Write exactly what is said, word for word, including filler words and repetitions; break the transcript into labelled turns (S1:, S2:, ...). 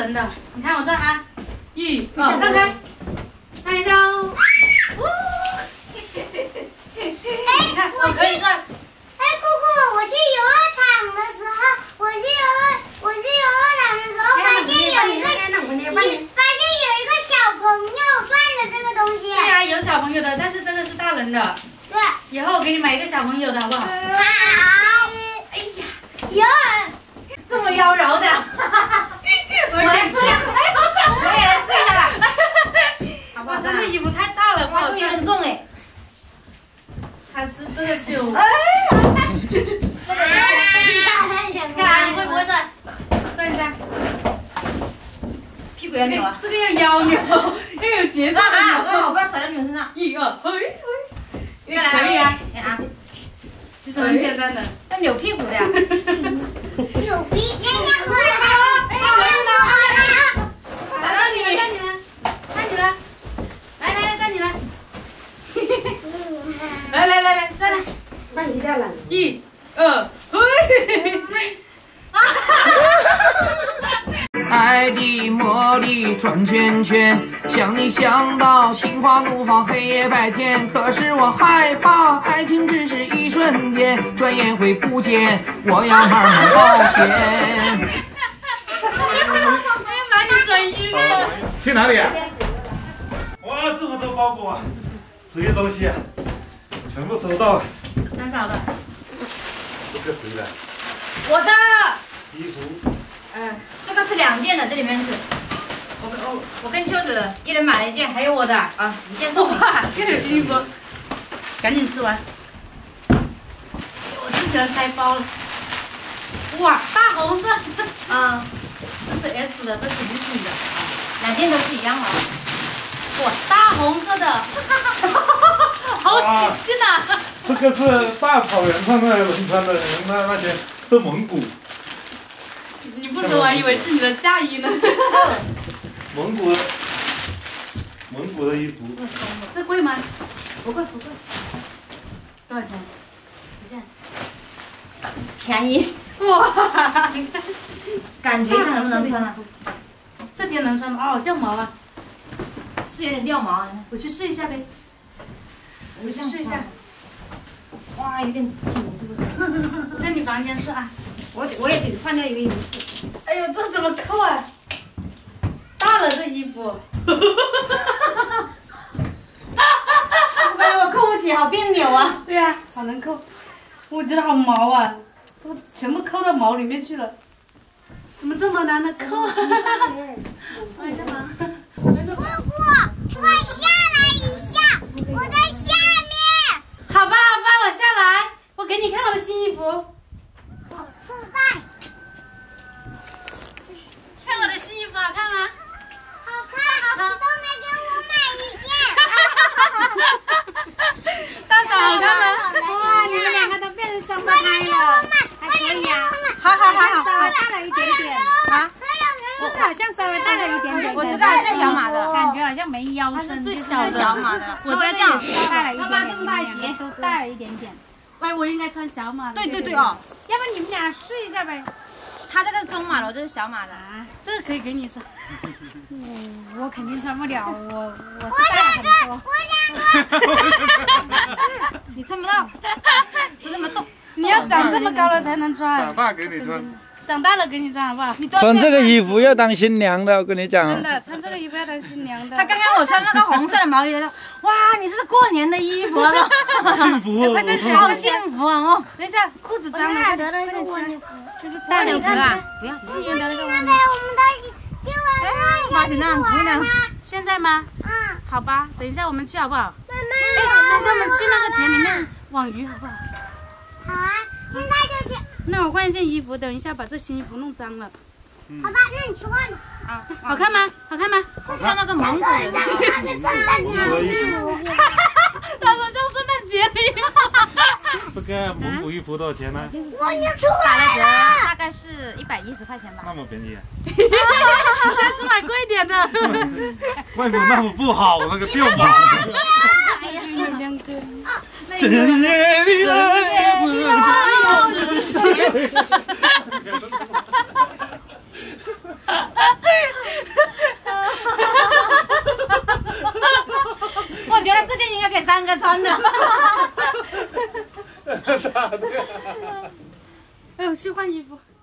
S1: 人的。你看我转啊，一、二，让开，看一下哦。你看，我可以转。
S2: 哎，姑姑，我去游乐场的时候，我去游乐，我去游乐场的时候，发现有一个，发现有一个小朋友转的这个东西。
S1: 对呀，有小朋友的，但是这个是大人的。
S2: 对。
S1: 以后我给你买一个小朋友的好不好？好。
S2: 哎呀，有
S3: 这么妖娆的。我也试，我也来试一下吧。好不好？
S1: 这个衣服太大了，不好
S3: 有点重哎。
S1: 它是这个是有。
S3: 哎呀！
S1: 看阿姨会不会转？转一下。
S3: 屁股要扭啊！
S1: 这个要腰扭，要有节奏的扭。
S3: 刚好不要甩到你们身上。
S1: 一二，嘿嘿。
S3: 可以啊，啊，
S1: 其实很简单的，
S3: 要扭屁股的呀。
S2: 扭屁股的。
S1: 哎，来到你了，到你了，到你了，来来来，到你了。来来来来，再来。
S4: 那你掉了。
S1: 一、二，嘿。
S5: 爱的魔力转圈圈，想你想到心花怒放，黑夜白天。可是我害怕，爱情只是一瞬间，转眼会不见。我要慢慢冒险。
S1: 哎呀妈，你转晕了。
S6: 去哪里啊？哇，这么多包裹啊！这些东西啊，全部收到了。
S1: 三嫂的。
S6: 这个谁的？
S3: 我的。
S6: 衣服。
S3: 嗯，这个是两件的，这里面是，我跟我我跟秋子一人买了一件，还有我的啊，一件送你。
S1: 哇，又有新衣服，赶紧吃完。我最喜欢拆包了。哇，大红色。
S3: 嗯，
S1: 这是 S 的，这肯定是你的。
S3: 两件都是一样的。
S1: 哇，大红色的，好喜庆呐！
S6: 这个是大草原上的人穿的，那那些是蒙古。
S1: 你不说我还以为是你的嫁衣呢。
S6: 蒙古的，蒙古的衣服。
S1: 这贵吗？不贵不贵。多少钱？一件。
S3: 便宜。哇！感觉一下能不能穿啊？
S1: 这天能穿吗？哦，掉毛啊。
S3: 是有点掉毛啊。
S1: 我去试一下呗。我去试一下。
S3: 哇，有点紧是不是？
S1: 我在你房间试啊。
S3: 我我也得换掉一个衣服。
S1: 哎呦，这怎么扣啊？大了这衣服。
S3: 我感觉我扣不起，好别扭啊。
S1: 对呀、啊，好难扣。我觉得好毛啊，都全部扣到毛里面去了。怎么这么难的扣啊？哎干嘛？
S2: 姑姑，快下来一下，我在下面。
S1: 好吧，好吧，我下来，我给你看我的新衣服。看我的新衣服好看吗？
S2: 好看，你都没给我买一件。
S1: 大嫂好看吗？
S4: 哇，你们两个都变成双胞胎了，还可以啊。
S3: 好好好好，
S4: 稍微大了一点点啊，就是好像稍微大了一点点。
S3: 我知道这小码的，
S4: 感觉好像没腰身，
S1: 最小的
S3: 小码的。
S1: 我这个也是
S4: 大了一点点，你们两个都大了一点点。
S1: 喂，我应该穿小码的。
S3: 对对对哦，
S4: 要不你们俩试一下呗。
S3: 他这个是中码的，我这是小码的。
S4: 啊，
S1: 这个可以给你穿。
S4: 嗯，我肯定穿不了，我我是大很多。
S2: 我想
S3: 穿。你穿不到，不这么动。
S1: 你要长这么高了才能穿。
S6: 长大给你穿。
S1: 长大了给你穿好不好？
S5: 穿这个衣服要当新娘的，我跟你讲。
S1: 真的，穿这个衣服要当新娘的。
S3: 他刚刚我穿那个红色的毛衣的时候，哇，你是过年的衣服啊！
S6: 幸福哦！
S1: 快再讲，
S3: 好幸福啊！哦，
S1: 等一下，裤子脏了，快点
S2: 的是蜗牛壳，
S1: 这是
S3: 蜗牛壳啊！
S1: 不要，纪元的那个蜗
S2: 那
S1: 牛。
S2: 我们的今晚
S3: 马景亮，姑娘，
S1: 现在吗？
S2: 嗯，
S1: 好吧，等一下我们去好不好？
S2: 妈
S1: 哎，
S2: 妈，
S1: 等一下我们去那个田里面网鱼好不好？
S2: 好啊，现在就去。
S1: 那我换一件衣服，等一下把这新衣服弄脏了。
S2: 好吧，那你去换吧。
S3: 啊，
S1: 好看吗？好看吗？
S3: 像那个蒙古人。
S2: 像那个圣诞节的衣服。
S1: 他说像圣诞节的衣服。
S6: 这个蒙古衣服多少钱呢？
S2: 蜗牛出
S3: 打了折，
S2: 来了。
S3: 大概是一百一十块钱吧。
S6: 那么便宜？
S1: 下次买贵一点的。
S6: 外面那么不好，那个掉毛。
S1: 哎呀，有两个。
S6: 整夜的爱不知。
S3: 该穿的。
S1: 哎呦，去换衣服。